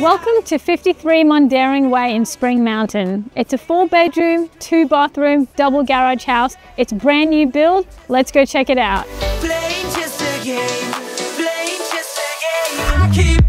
Welcome to 53 Mundaring Way in Spring Mountain. It's a 4-bedroom, 2-bathroom, double garage house. It's brand new build. Let's go check it out. Playing just a game, playing just a game.